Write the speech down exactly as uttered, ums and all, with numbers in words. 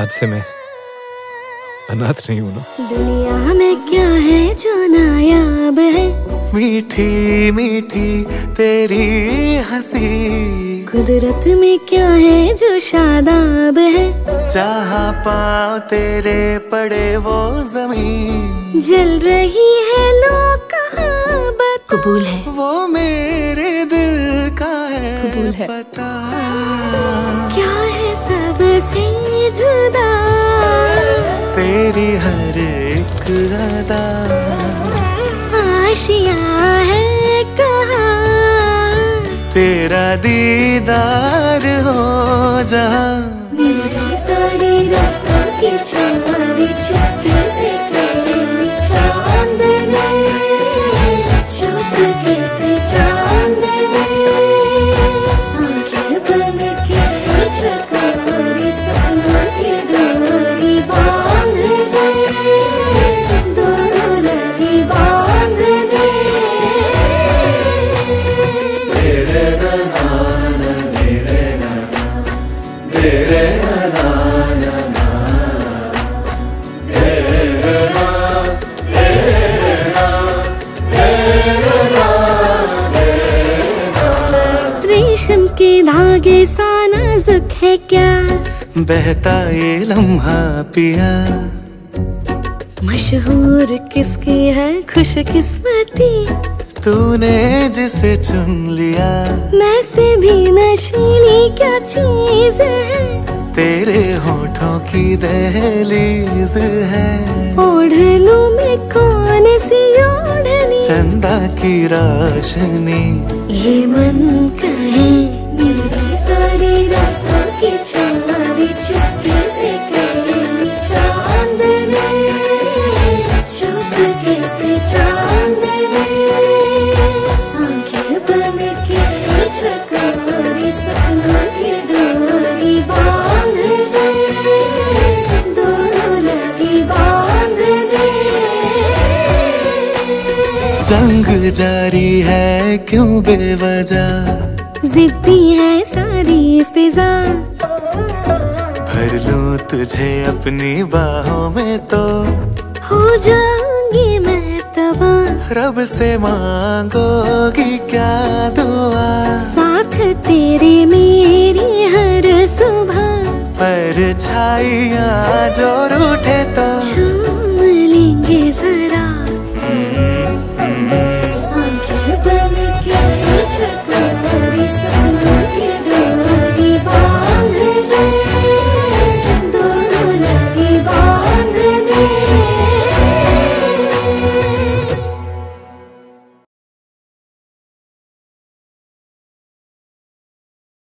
आज से मैं अनाथ नहीं हूँ ना। दुनिया में क्या है जो नायाब है, मीठी मीठी तेरी हंसी। कुदरत में क्या है जो शादाब है, जहाँ पाँव तेरे पड़े वो जमीन। जल रही है लो कहाँ बता, कबूल है वो मेरे दिल का है, कबूल है पता क्या है सबसे जुदा, तेरी हर एक अदा। आशिया है कहाँ, तेरा दीदार हो जहाँ। मेरी सारी रातों की चुमारी चुपके से तेरी चांदनी, चुपके से चांदनी, आंखें बन के चकोरी सपनों की डोरी बांध दे, दोनों लगी बांध दे। तेरे नाना तेरे नाना तेरे नाना तेरे नाना तेरे नाना। रेशम के धागे सा नाजुक है क्या, बहता ये लम्हा पिया। मशहूर किसकी है खुशकिस्मती, तूने जिसे चुन लिया। मैं से भी नशीली क्या चीज है, तेरे होठों की दहलीज है। ओढ़ लूं मैं कौन सी ओढ़नी, चंदा की रोशनी। ये मन कहे मेरी सारी रातों की चुमारी चुपके से तेरी चांदनी, चुपके से चांदनी, आंखें बन के चकोरी सपनों की डोरी बांध दे, दोनों लगी बांध दे। जंग जारी है क्यों बेवजह, जिद्दी है सारी फिजा। भर लूं तुझे अपनी बाहों में तो हो जाऊंगी मैं तबाह, रब से मांगोगी क्या दुआ। साथ तेरे मेरी हर सुबह, परछाइयाँ जो रूठे तो